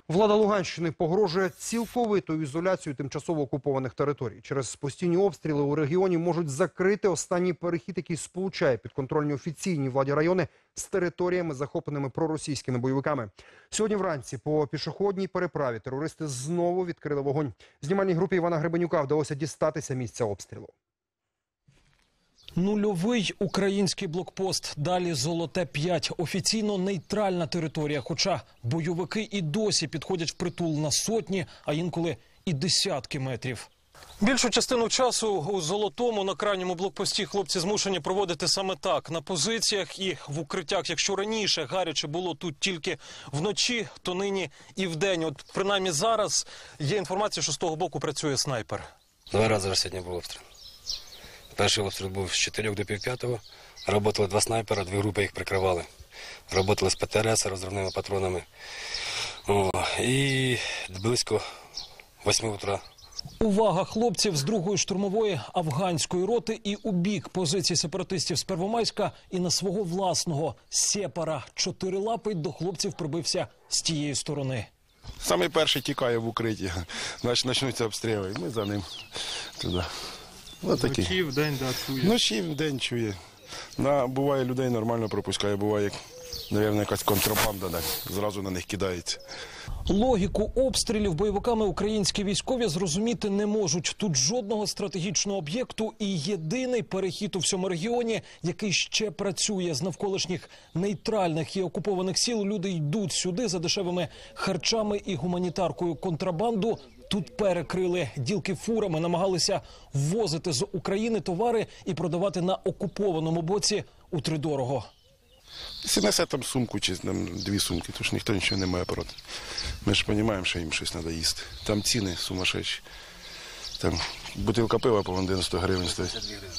Влада Луганщини погрожує цілковитою ізоляцією тимчасово окупованих територій. Через постійні обстріли у регіоні можуть закрити останній перехід, який сполучає підконтрольні офіційній владі райони з територіями, захопленими проросійськими бойовиками. Сьогодні вранці по пішохідній переправі терористи знову відкрили вогонь. Знімальній групі Івана Гребенюка вдалося дістатися місця обстрілу. Нульовий український блокпост, далі Золоте-5. Офіційно нейтральна територія, хоча бойовики і досі підходять впритул на сотні, а інколи і десятки метрів. Більшу частину часу у Золотому на крайньому блокпості хлопці змушені проводити саме так. На позиціях і в укриттях. Якщо раніше гаряче було тут тільки вночі, то нині і вдень. От принаймні зараз є інформація, що з того боку працює снайпер. 2 рази вже сьогодні був обстріл. Перший обстріл був з 4 до пів 5. Работали 2 снайпера, 2 групи їх прикривали. Работали з ПТРС, розривними патронами. І близько 8 утра. Увага хлопців з 2-ї штурмової афганської роти і у бік позицій сепаратистів з Первомайська, і на свого власного сепара. Чотирилапий до хлопців прибився з тієї сторони. Самий перший тікає в укритті, значить почнуться обстріли, і ми за ним туди. Вночі, вдень, да, чує. Вночі, вдень чує. Буває, людей нормально пропускає, буває, мабуть, якась контрабанда, зразу на них кидається. Логіку обстрілів бойовиками українські військові зрозуміти не можуть. Тут жодного стратегічного об'єкту і єдиний перехід у всьому регіоні, який ще працює. З навколишніх нейтральних і окупованих сіл люди йдуть сюди за дешевими харчами і гуманітаркою. Контрабанду тут перекрили. Ділки фурами намагалися ввозити з України товари і продавати на окупованому боці утридорого. Якщо несе там сумку чи 2 сумки, то ж ніхто нічого не має проти. Ми ж розуміємо, що їм щось треба їсти. Там ціни сумасшедші. Там бутилка пива, по-моєму, 90 гривень стоїть.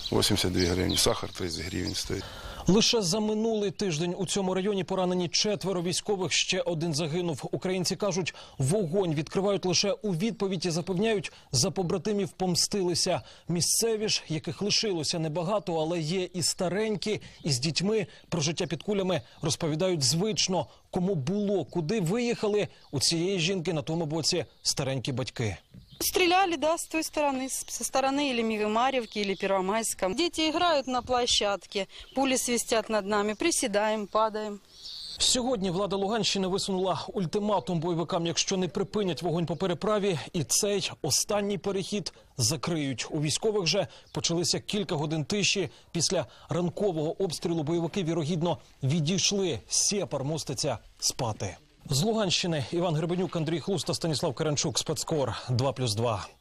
82 гривні. Сахар 30 гривень стоїть. Лише за минулий тиждень у цьому районі поранені 4 військових, ще 1 загинув. Українці кажуть, вогонь відкривають лише у відповідь і запевняють, за побратимів помстилися. Місцеві ж, яких лишилося небагато, але є і старенькі, і з дітьми, про життя під кулями розповідають звично. Кому було, куди виїхали, у цієї жінки на тому боці старенькі батьки. Стреляли, да, с той стороны, со стороны или Марьевки, или Первомайска. Дети играют на площадке, пули свистят над нами, приседаем, падаем. Сьогодні влада Луганщини висунула ультиматум бойовикам, якщо не припинять вогонь по переправі, і цей останній перехід закриють. У військових же почалися кілька годин тиші. Після ранкового обстрілу бойовики, вірогідно, відійшли. Сепар моститься спати. З Луганщини Іван Гребенюк, Андрій Хлуста, Станіслав Каранчук, Спецкор 2+2.